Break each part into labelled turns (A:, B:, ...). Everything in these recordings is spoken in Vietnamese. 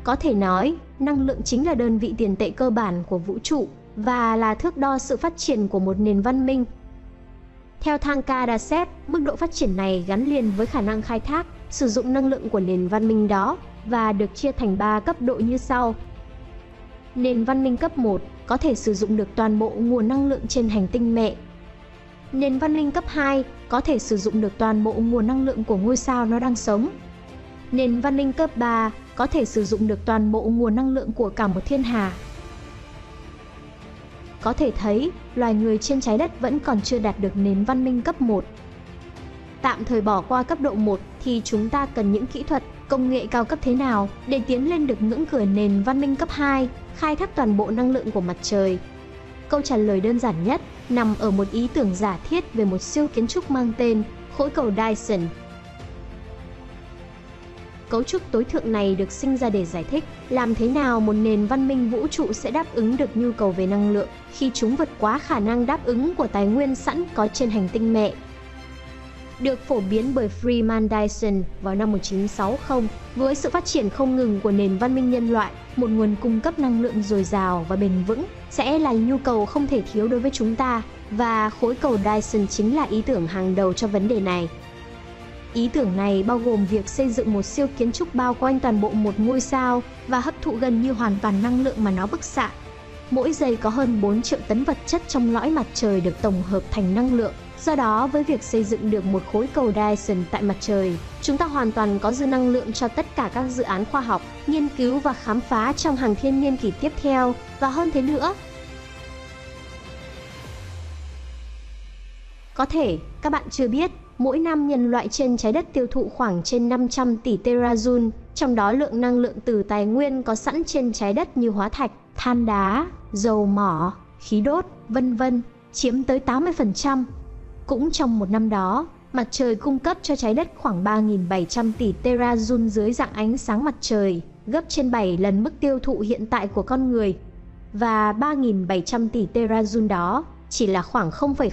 A: Có thể nói, năng lượng chính là đơn vị tiền tệ cơ bản của vũ trụ và là thước đo sự phát triển của một nền văn minh. Theo Thangka Dasep, mức độ phát triển này gắn liền với khả năng khai thác, sử dụng năng lượng của nền văn minh đó và được chia thành 3 cấp độ như sau. Nền văn minh cấp 1 có thể sử dụng được toàn bộ nguồn năng lượng trên hành tinh mẹ. Nền văn minh cấp 2 có thể sử dụng được toàn bộ nguồn năng lượng của ngôi sao nó đang sống. Nền văn minh cấp 3 có thể sử dụng được toàn bộ nguồn năng lượng của cả một thiên hà. Có thể thấy, loài người trên trái đất vẫn còn chưa đạt được nền văn minh cấp 1. Tạm thời bỏ qua cấp độ 1 thì chúng ta cần những kỹ thuật, công nghệ cao cấp thế nào để tiến lên được ngưỡng cửa nền văn minh cấp 2, khai thác toàn bộ năng lượng của mặt trời? Câu trả lời đơn giản nhất nằm ở một ý tưởng giả thiết về một siêu kiến trúc mang tên khối cầu Dyson. Cấu trúc tối thượng này được sinh ra để giải thích làm thế nào một nền văn minh vũ trụ sẽ đáp ứng được nhu cầu về năng lượng khi chúng vượt quá khả năng đáp ứng của tài nguyên sẵn có trên hành tinh mẹ. Được phổ biến bởi Freeman Dyson vào năm 1960, với sự phát triển không ngừng của nền văn minh nhân loại, một nguồn cung cấp năng lượng dồi dào và bền vững sẽ là nhu cầu không thể thiếu đối với chúng ta, và khối cầu Dyson chính là ý tưởng hàng đầu cho vấn đề này. Ý tưởng này bao gồm việc xây dựng một siêu kiến trúc bao quanh toàn bộ một ngôi sao và hấp thụ gần như hoàn toàn năng lượng mà nó bức xạ. Mỗi giây có hơn 4 triệu tấn vật chất trong lõi mặt trời được tổng hợp thành năng lượng. Do đó, với việc xây dựng được một khối cầu Dyson tại mặt trời, chúng ta hoàn toàn có dư năng lượng cho tất cả các dự án khoa học, nghiên cứu và khám phá trong hàng thiên niên kỷ tiếp theo, và hơn thế nữa. Có thể, các bạn chưa biết, mỗi năm nhân loại trên trái đất tiêu thụ khoảng trên 500 tỷ terajoule, trong đó lượng năng lượng từ tài nguyên có sẵn trên trái đất như hóa thạch, than đá, dầu mỏ, khí đốt, vân vân, chiếm tới 80%. Cũng trong một năm đó, mặt trời cung cấp cho trái đất khoảng 3.700 tỷ terajoule dưới dạng ánh sáng mặt trời, gấp trên 7 lần mức tiêu thụ hiện tại của con người. Và 3.700 tỷ terajoule đó chỉ là khoảng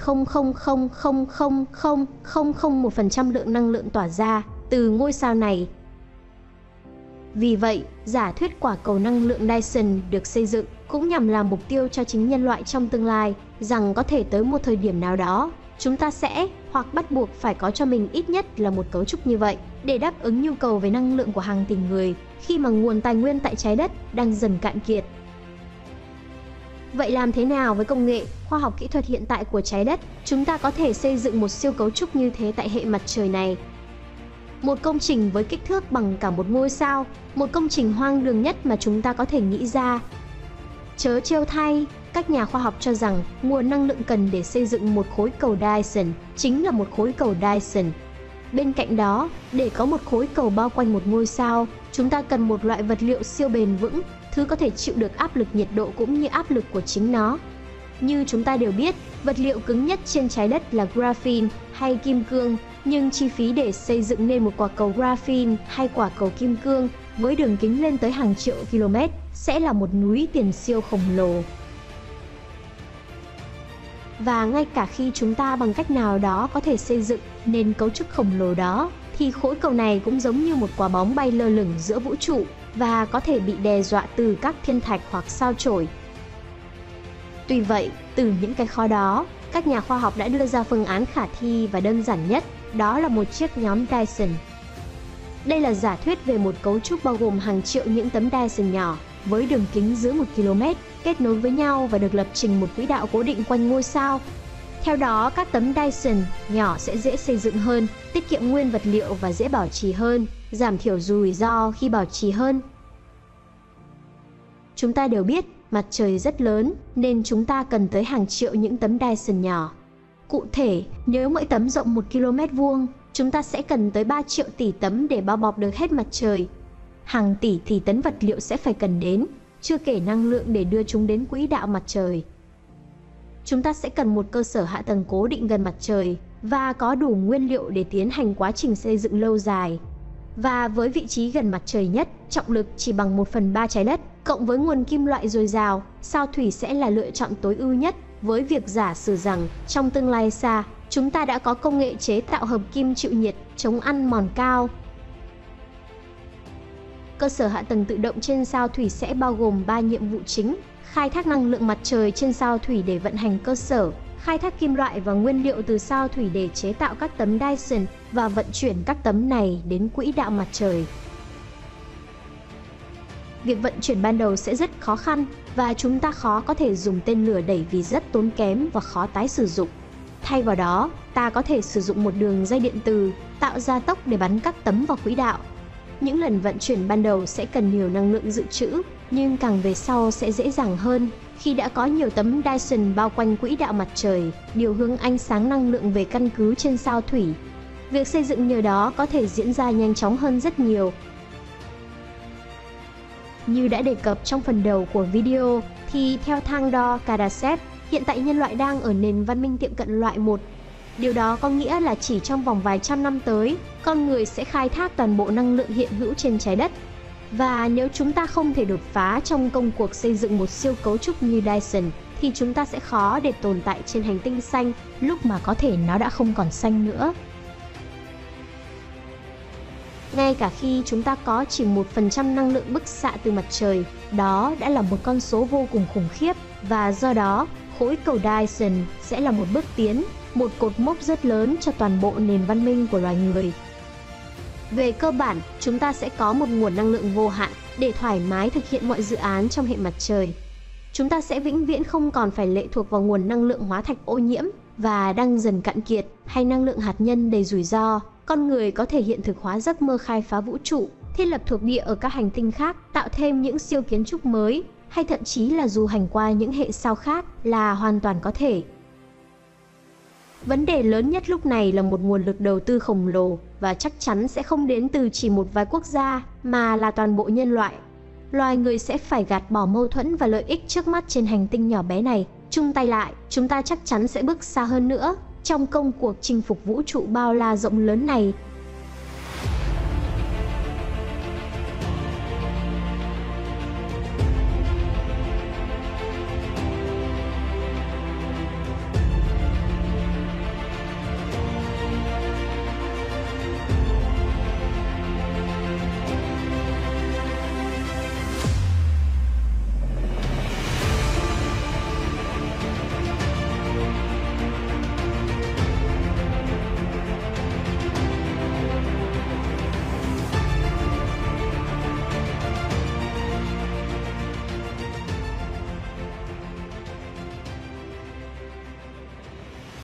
A: 0,000000001% lượng năng lượng tỏa ra từ ngôi sao này. Vì vậy, giả thuyết quả cầu năng lượng Dyson được xây dựng cũng nhằm làm mục tiêu cho chính nhân loại trong tương lai, rằng có thể tới một thời điểm nào đó, chúng ta sẽ hoặc bắt buộc phải có cho mình ít nhất là một cấu trúc như vậy để đáp ứng nhu cầu về năng lượng của hàng tỷ người khi mà nguồn tài nguyên tại trái đất đang dần cạn kiệt. Vậy làm thế nào với công nghệ, khoa học kỹ thuật hiện tại của trái đất, chúng ta có thể xây dựng một siêu cấu trúc như thế tại hệ mặt trời này? Một công trình với kích thước bằng cả một ngôi sao, một công trình hoang đường nhất mà chúng ta có thể nghĩ ra. Trớ trêu thay, các nhà khoa học cho rằng nguồn năng lượng cần để xây dựng một khối cầu Dyson chính là một khối cầu Dyson. Bên cạnh đó, để có một khối cầu bao quanh một ngôi sao, chúng ta cần một loại vật liệu siêu bền vững, thứ có thể chịu được áp lực nhiệt độ cũng như áp lực của chính nó. Như chúng ta đều biết, vật liệu cứng nhất trên trái đất là graphene hay kim cương, nhưng chi phí để xây dựng nên một quả cầu graphene hay quả cầu kim cương với đường kính lên tới hàng triệu km sẽ là một núi tiền siêu khổng lồ. Và ngay cả khi chúng ta bằng cách nào đó có thể xây dựng nên cấu trúc khổng lồ đó, thì khối cầu này cũng giống như một quả bóng bay lơ lửng giữa vũ trụ và có thể bị đe dọa từ các thiên thạch hoặc sao chổi. Tuy vậy, từ những cái khó đó, các nhà khoa học đã đưa ra phương án khả thi và đơn giản nhất, đó là một chiếc nhóm Dyson. Đây là giả thuyết về một cấu trúc bao gồm hàng triệu những tấm Dyson nhỏ với đường kính dưới 1 km kết nối với nhau và được lập trình một quỹ đạo cố định quanh ngôi sao. Theo đó, các tấm Dyson nhỏ sẽ dễ xây dựng hơn, tiết kiệm nguyên vật liệu và dễ bảo trì hơn, giảm thiểu rủi ro khi bảo trì hơn. Chúng ta đều biết mặt trời rất lớn nên chúng ta cần tới hàng triệu những tấm Dyson nhỏ. Cụ thể, nếu mỗi tấm rộng 1 km vuông, chúng ta sẽ cần tới 3 triệu tỷ tấm để bao bọc được hết mặt trời. Hàng tỷ thì tấn vật liệu sẽ phải cần đến, chưa kể năng lượng để đưa chúng đến quỹ đạo mặt trời. Chúng ta sẽ cần một cơ sở hạ tầng cố định gần mặt trời và có đủ nguyên liệu để tiến hành quá trình xây dựng lâu dài. Và với vị trí gần mặt trời nhất, trọng lực chỉ bằng 1/3 trái đất, cộng với nguồn kim loại dồi dào, sao thủy sẽ là lựa chọn tối ưu nhất với việc giả sử rằng trong tương lai xa, chúng ta đã có công nghệ chế tạo hợp kim chịu nhiệt, chống ăn mòn cao. cơ sở hạ tầng tự động trên sao Thủy sẽ bao gồm 3 nhiệm vụ chính: khai thác năng lượng mặt trời trên sao Thủy để vận hành cơ sở, khai thác kim loại và nguyên liệu từ sao Thủy để chế tạo các tấm Dyson và vận chuyển các tấm này đến quỹ đạo mặt trời. Việc vận chuyển ban đầu sẽ rất khó khăn và chúng ta khó có thể dùng tên lửa đẩy vì rất tốn kém và khó tái sử dụng. Thay vào đó, ta có thể sử dụng một đường dây điện từ tạo ra tốc để bắn các tấm vào quỹ đạo. Những lần vận chuyển ban đầu sẽ cần nhiều năng lượng dự trữ, nhưng càng về sau sẽ dễ dàng hơn khi đã có nhiều tấm Dyson bao quanh quỹ đạo mặt trời, điều hướng ánh sáng năng lượng về căn cứ trên sao Thủy. Việc xây dựng nhờ đó có thể diễn ra nhanh chóng hơn rất nhiều. Như đã đề cập trong phần đầu của video, thì theo thang đo Kardashev, hiện tại nhân loại đang ở nền văn minh tiệm cận loại 1. Điều đó có nghĩa là chỉ trong vòng vài trăm năm tới, con người sẽ khai thác toàn bộ năng lượng hiện hữu trên trái đất. Và nếu chúng ta không thể đột phá trong công cuộc xây dựng một siêu cấu trúc như Dyson, thì chúng ta sẽ khó để tồn tại trên hành tinh xanh lúc mà có thể nó đã không còn xanh nữa. Ngay cả khi chúng ta có chỉ 1% năng lượng bức xạ từ mặt trời, đó đã là một con số vô cùng khủng khiếp, và do đó, khối cầu Dyson sẽ là một bước tiến, một cột mốc rất lớn cho toàn bộ nền văn minh của loài người. Về cơ bản, chúng ta sẽ có một nguồn năng lượng vô hạn để thoải mái thực hiện mọi dự án trong hệ mặt trời. Chúng ta sẽ vĩnh viễn không còn phải lệ thuộc vào nguồn năng lượng hóa thạch ô nhiễm và đang dần cạn kiệt hay năng lượng hạt nhân đầy rủi ro. Con người có thể hiện thực hóa giấc mơ khai phá vũ trụ, thiết lập thuộc địa ở các hành tinh khác, tạo thêm những siêu kiến trúc mới, hay thậm chí là du hành qua những hệ sao khác là hoàn toàn có thể. Vấn đề lớn nhất lúc này là một nguồn lực đầu tư khổng lồ và chắc chắn sẽ không đến từ chỉ một vài quốc gia mà là toàn bộ nhân loại. Loài người sẽ phải gạt bỏ mâu thuẫn và lợi ích trước mắt trên hành tinh nhỏ bé này. Chung tay lại, chúng ta chắc chắn sẽ bước xa hơn nữa trong công cuộc chinh phục vũ trụ bao la rộng lớn này.